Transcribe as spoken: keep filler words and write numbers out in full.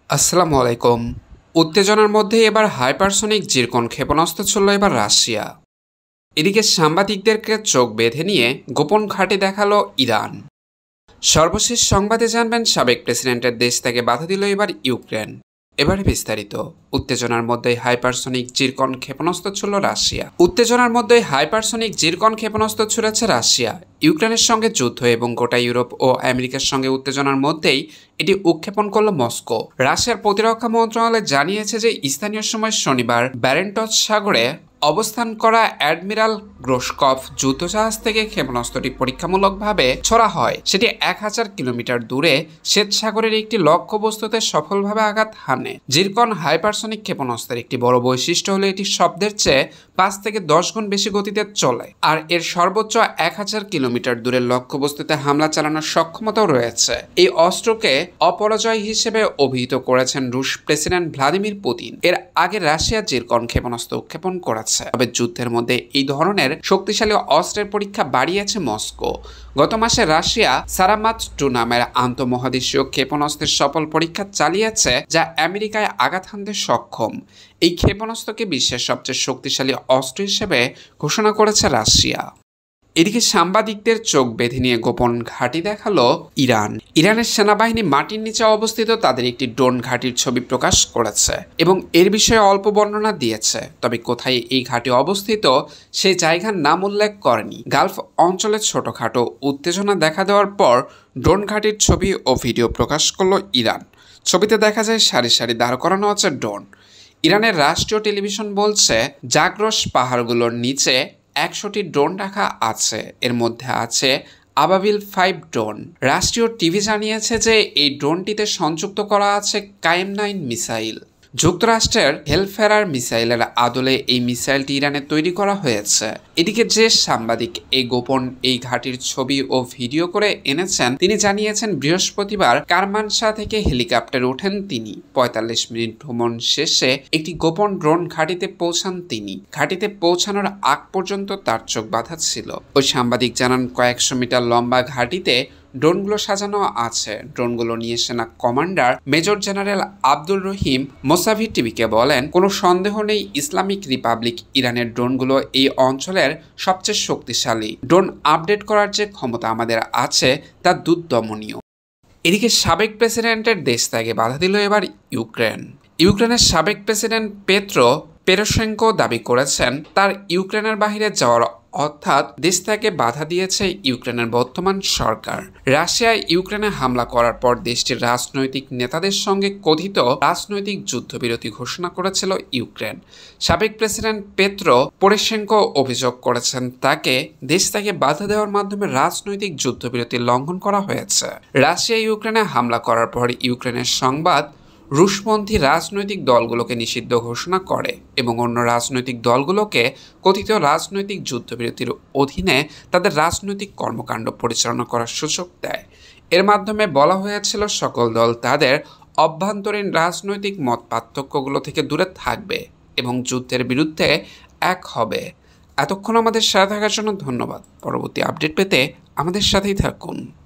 আসসালামু আলাইকুম। উত্তেজনার মধ্যে এবার হাইপারসনিক জিরকন ক্ষেপণাস্ত্র ছুড়ল এবার রাশিয়া। এদিকে সাংবাদিকদেরকে চোখ বেঁধে নিয়ে গোপন ঘাঁটি দেখালো ইরান। সর্বশেষ সংবাদে জানবেন সাবেক প্রেসিডেন্টের দেশ থেকে বাধা দিল এবার ইউক্রেন। এবারে বিস্তারিত। উত্তেজনার মধ্যে হাইপারসনিক জিরকন ক্ষেপণাস্ত্র ছুড়ল রাশিয়া। উত্তেজনার মধ্যে হাইপারসনিক জিরকন ক্ষেপণাস্ত্র ছুড়েছে রাশিয়া। ইউক্রেনের সঙ্গে যুদ্ধ এবং গোটা ইউরোপ ও আমেরিকার সঙ্গে উত্তেজনার মধ্যেই এটি উৎক্ষেপণ করল মস্কো। রাশিয়ার প্রতিরক্ষা মন্ত্রণালয় জানিয়েছে যে স্থানীয় সময় শনিবার ব্যারেন্টস সাগরে অবস্থান করা অ্যাডমিরাল গ্রোসকভ যুদ্ধজাহাজ থেকে ক্ষেপণাস্ত্রটি পরীক্ষামূলকভাবে ছোড়া হয়। সেটি এক হাজার কিলোমিটার দূরে শ্বেত সাগরের একটি লক্ষ্যবস্তুতে সফলভাবে আঘাত হানে। জিরকন হাইপারসনিক ক্ষেপণাস্ত্রের একটি বড় বৈশিষ্ট্য হলো এটি শব্দের চেয়ে পাঁচ থেকে দশ গুণ বেশি গতিতে চলে, আর এর সর্বোচ্চ এক হাজার কিলোমিটার দূরের লক্ষ্যবস্তুতে হামলা চালানোর সক্ষমতাও রয়েছে। এই অস্ত্রকে অপরাজয় হিসেবে অভিহিত করেছেন রুশ প্রেসিডেন্ট ভ্লাদিমির পুতিন। এর আগে রাশিয়া জিরকন ক্ষেপণাস্ত্র উৎক্ষেপণ করেছে। তবে যুদ্ধের মধ্যে এই ধরনের শক্তিশালী অস্ত্রের পরীক্ষা বাড়িয়েছে মস্কো। গত মাসে রাশিয়া সারামাত টু নামের আন্তঃমহাদেশীয় ক্ষেপণাস্ত্রের সফল পরীক্ষা চালিয়েছে, যা আমেরিকায় আঘাত হানতে সক্ষম। এই ক্ষেপণাস্ত্রকে বিশ্বের সবচেয়ে শক্তিশালী অস্ত্র হিসেবে ঘোষণা করেছে রাশিয়া। এদিকে সাংবাদিকদের চোখ বেঁধে নিয়ে গোপন ঘাঁটি দেখালো ইরান। ইরানের সেনাবাহিনী মাটির নিচে অবস্থিত তাদের একটি ড্রোন ঘাঁটির ছবি প্রকাশ করেছে এবং এর বিষয়ে অল্প বর্ণনা দিয়েছে। তবে কোথায় এই ঘাঁটি অবস্থিত সেই জায়গার নাম উল্লেখ করেনি। গালফ অঞ্চলে ছোটখাটো উত্তেজনা দেখা দেওয়ার পর ড্রোন ঘাঁটির ছবি ও ভিডিও প্রকাশ করল ইরান। ছবিতে দেখা যায় সারি সারি দাঁড় করানো আছে ড্রোন। ইরানের রাষ্ট্রীয় টেলিভিশন বলছে জাগ্রস পাহাড়গুলোর নিচে একশোটি ড্রোন রাখা আছে। এর মধ্যে আছে আবাবিল ফাইভ ড্রোন। রাষ্ট্রীয় টিভি জানিয়েছে যে এই ড্রোনটিতে সংযুক্ত করা আছে কায়েম নাইন মিসাইল। যুক্তরাষ্ট্রের হেলফেরার মিসাইলের আদলে এই মিসাইলটি ইরানে তৈরি করা হয়েছে। এদিকে যে সাংবাদিক এই গোপন এই ঘাঁটির ছবি ও ভিডিও করে এনেছেন, তিনি জানিয়েছেন বৃহস্পতিবার কারমানশা থেকে হেলিকপ্টারে ওঠেন তিনি। পঁয়তাল্লিশ মিনিট ভ্রমণ শেষে একটি গোপন ড্রোন ঘাঁটিতে পৌঁছান তিনি। ঘাঁটিতে পৌঁছানোর আগ পর্যন্ত তার চোখ বাঁধা ছিল। ওই সাংবাদিক জানান, কয়েকশো মিটার লম্বা ঘাঁটিতে ড্রোনগুলো সাজানো আছে। ড্রোনগুলো নিয়ে সেনা commander major general Abdul Rahim Mosavi টিভিকে বলেন, কোনো সন্দেহ নেই ইসলামিক রিপাবলিক ইরানের ড্রোনগুলো এই অঞ্চলের সবচেয়ে শক্তিশালী। ড্রোন আপডেট করার যে ক্ষমতা আমাদের আছে তা দুর্দমনীয়। এদিকে সাবেক প্রেসিডেন্টের দেশ ত্যাগে বাধা দিল এবার ইউক্রেন। ইউক্রেনের সাবেক প্রেসিডেন্ট পেত্রো পেরোশেঙ্কো দাবি করেছেন তার ইউক্রেনের বাইরে যাওয়ার অর্থাৎ দেশ থেকে বাধা দিয়েছে ইউক্রেনের বর্তমান সরকার। রাশিয়ায় ইউক্রেনে হামলা করার পর দেশটির রাজনৈতিক নেতাদের সঙ্গে কথিত রাজনৈতিক যুদ্ধবিরতি ঘোষণা করেছিল ইউক্রেন। সাবেক প্রেসিডেন্ট পেত্রো পোরেশেঙ্কো অভিযোগ করেছেন তাকে দেশ থেকে বাধা দেওয়ার মাধ্যমে রাজনৈতিক যুদ্ধবিরতি লঙ্ঘন করা হয়েছে। রাশিয়া ইউক্রেনে হামলা করার পর ইউক্রেনের সংবাদ রুশপন্থী রাজনৈতিক দলগুলোকে নিষিদ্ধ ঘোষণা করে এবং অন্য রাজনৈতিক দলগুলোকে কথিত রাজনৈতিক যুদ্ধবিরতির অধীনে তাদের রাজনৈতিক কর্মকাণ্ড পরিচালনা করার সুযোগ দেয়। এর মাধ্যমে বলা হয়েছিল সকল দল তাদের অভ্যন্তরীণ রাজনৈতিক মত পার্থক্যগুলো থেকে দূরে থাকবে এবং যুদ্ধের বিরুদ্ধে এক হবে। এতক্ষণ আমাদের সাথে থাকার জন্য ধন্যবাদ। পরবর্তী আপডেট পেতে আমাদের সাথেই থাকুন।